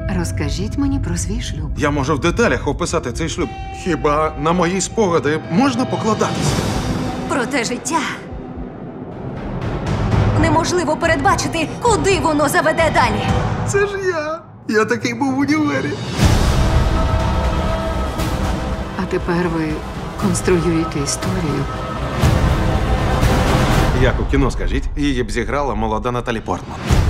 Розкажіть мені про свій шлюб. Я можу в деталях описати цей шлюб. Хіба на мої спогади можна покладатися? Проте життя неможливо передбачити, куди воно заведе далі. Це ж я. Я такий був в універі. А тепер ви конструюєте історію. Як у кіно, скажіть, її б зіграла молода Наталі Портман.